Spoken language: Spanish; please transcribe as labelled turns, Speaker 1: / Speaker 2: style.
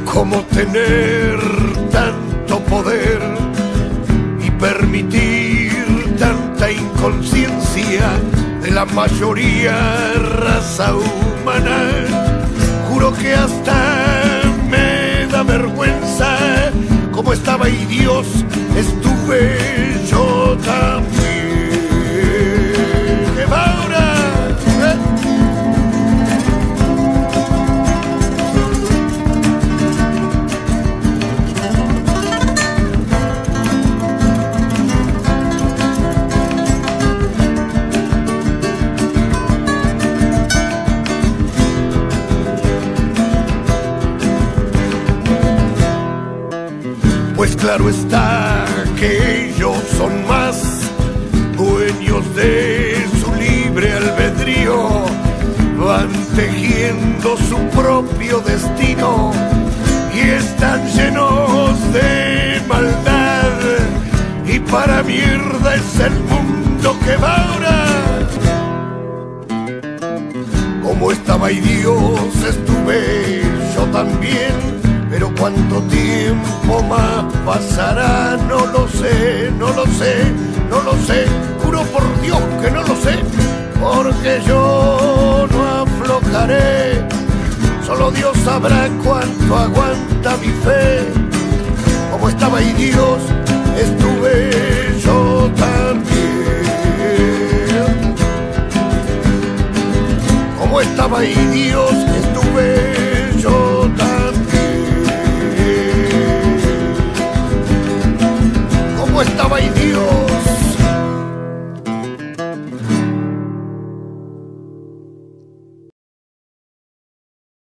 Speaker 1: ¿Cómo tener tanto poder y permitir tanta inconsciencia de la mayoría raza humana? Juro que hasta me da vergüenza. Como estaba ahí Dios, estuve yo también. ¿Qué va ahora? Pues claro está que ellos son más dueños de su libre albedrío, van tejiendo su propio destino y están llenos de maldad. Y para mierda es el mundo que va ahora. Como estaba ahí Dios, estuve yo también. Pero cuánto tiempo más pasará, no lo sé, no lo sé, no lo sé. Juro por Dios que no lo sé, porque yo no aflojaré. Solo Dios sabrá cuánto aguanta mi fe. Como estaba ahí Dios, estuve yo también. Como estaba ahí Dios, estuve yo también. Como estaba ahí Dios.